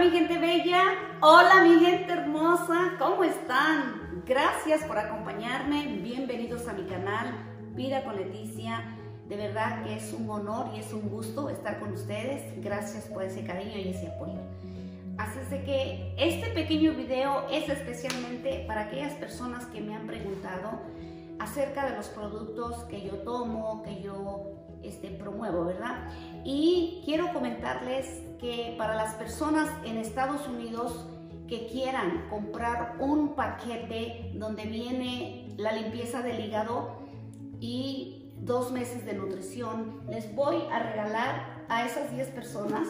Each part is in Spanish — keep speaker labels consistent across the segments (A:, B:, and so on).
A: mi gente bella, hola mi gente hermosa, ¿cómo están? Gracias por acompañarme, bienvenidos a mi canal Vida con Leticia. De verdad que es un honor y es un gusto estar con ustedes. Gracias por ese cariño y ese apoyo. Así es de que este pequeño video es especialmente para aquellas personas que me han preguntado acerca de los productos que yo tomo, que yo promuevo, ¿verdad? Y quiero comentarles que para las personas en Estados Unidos que quieran comprar un paquete donde viene la limpieza del hígado y 2 meses de nutrición, les voy a regalar a esas 10 personas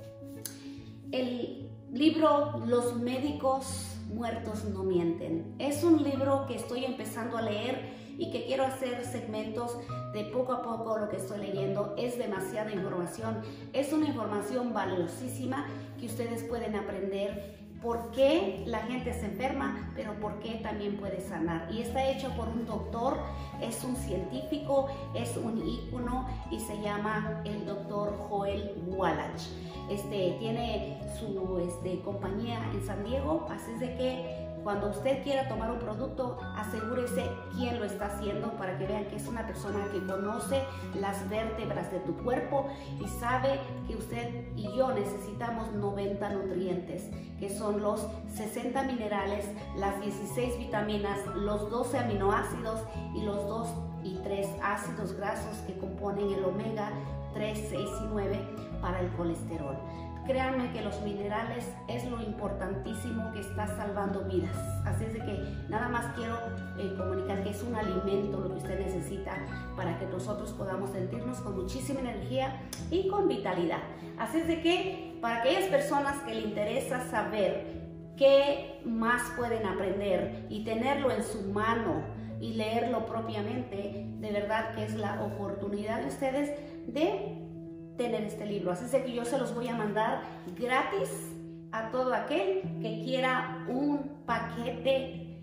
A: el libro Los médicos muertos no mienten. Es un libro que estoy empezando a leer y que quiero hacer segmentos de poco a poco lo que estoy leyendo. Es demasiada información, es una información valiosísima que ustedes pueden aprender por qué la gente se enferma, pero por qué también puede sanar. Y está hecho por un doctor, es un científico, es un ícono y se llama el doctor Joel Wallach. Tiene su compañía en San Diego, así es de que cuando usted quiera tomar un producto, asegúrese quién lo está haciendo para que vean que es una persona que conoce las vértebras de tu cuerpo y sabe que usted y yo necesitamos 90 nutrientes, que son los 60 minerales, las 16 vitaminas, los 12 aminoácidos y los 2 y 3 ácidos grasos que componen el omega 3, 6 y 9 para el colesterol. Créanme que los minerales es lo importantísimo que está salvando vidas. Así es de que nada más quiero comunicar que es un alimento lo que usted necesita para que nosotros podamos sentirnos con muchísima energía y con vitalidad. Así es de que para aquellas personas que le interesa saber qué más pueden aprender y tenerlo en su mano y leerlo propiamente, de verdad que es la oportunidad de ustedes de tener este libro. Así es que yo se los voy a mandar gratis a todo aquel que quiera un paquete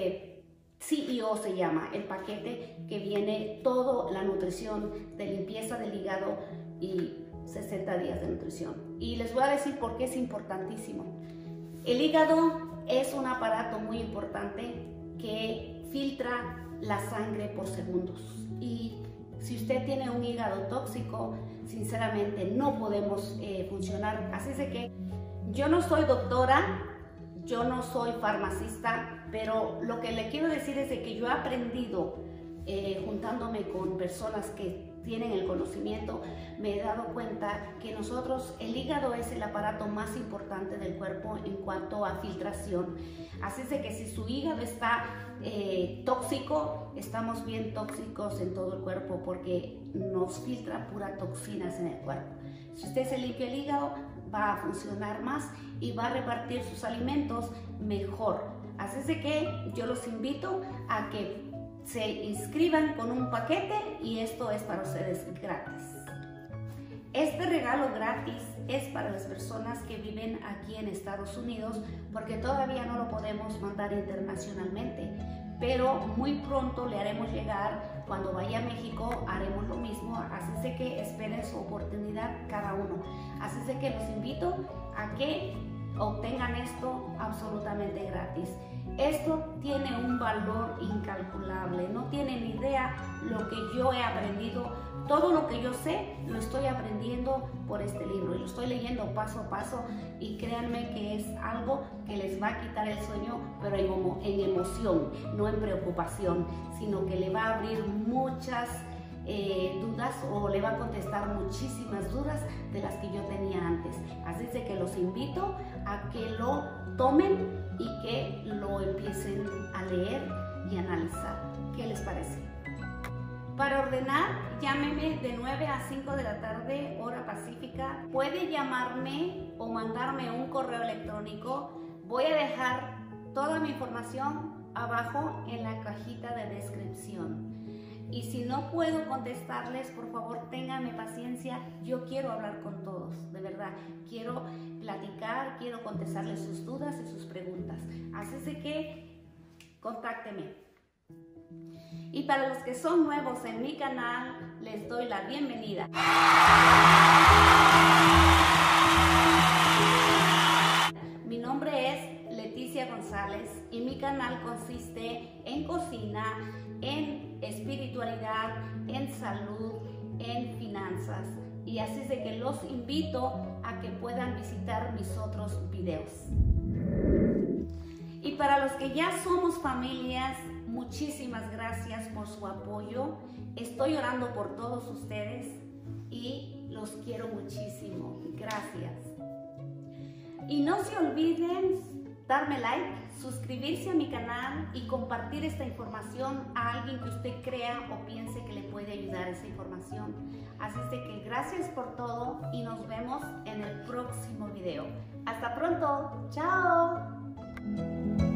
A: CEO se llama, el paquete que viene toda la nutrición de limpieza del hígado y 60 días de nutrición. Y les voy a decir por qué es importantísimo. El hígado es un aparato muy importante que filtra la sangre por segundos, y si usted tiene un hígado tóxico, sinceramente no podemos funcionar. Así es de que yo no soy doctora, yo no soy farmacista, pero lo que le quiero decir es de que yo he aprendido juntándome con personas que tienen el conocimiento, me he dado cuenta que nosotros, el hígado es el aparato más importante del cuerpo en cuanto a filtración. Así es de que si su hígado está tóxico, estamos bien tóxicos en todo el cuerpo porque nos filtra pura toxinas en el cuerpo. Si usted se limpia el hígado, va a funcionar más y va a repartir sus alimentos mejor. Así es de que yo los invito a que se inscriban con un paquete y esto es para ustedes gratis. Este regalo gratis es para las personas que viven aquí en Estados Unidos porque todavía no lo podemos mandar internacionalmente, pero muy pronto le haremos llegar. Cuando vaya a México haremos lo mismo, así es de que esperen su oportunidad cada uno. Así es de que los invito a que obtengan esto absolutamente gratis. Esto tiene un valor incalculable, no tienen idea lo que yo he aprendido. Todo lo que yo sé lo estoy aprendiendo por este libro y lo estoy leyendo paso a paso, y créanme que es algo que les va a quitar el sueño, pero en emoción, no en preocupación, sino que le va a abrir muchas dudas, o le va a contestar muchísimas dudas de las que yo tenía antes. Así es de que los invito a que lo tomen y que lo empiecen a leer y analizar. ¿Qué les parece? Para ordenar, llámeme de 9 a 5 de la tarde, hora pacífica. Puede llamarme o mandarme un correo electrónico. Voy a dejar toda mi información abajo en la cajita de descripción. Y si no puedo contestarles, por favor, ténganme paciencia. Yo quiero hablar con todos, de verdad. Quiero platicar, quiero contestarles sus dudas y sus preguntas. Así es de que contácteme. Y para los que son nuevos en mi canal, les doy la bienvenida. González y mi canal consiste en cocina, en espiritualidad, en salud, en finanzas. Y así es de que los invito a que puedan visitar mis otros videos. Y para los que ya somos familias, muchísimas gracias por su apoyo. Estoy orando por todos ustedes y los quiero muchísimo. Gracias. Y no se olviden darme like, suscribirse a mi canal y compartir esta información a alguien que usted crea o piense que le puede ayudar esa información. Así es de que gracias por todo y nos vemos en el próximo video. Hasta pronto. Chao.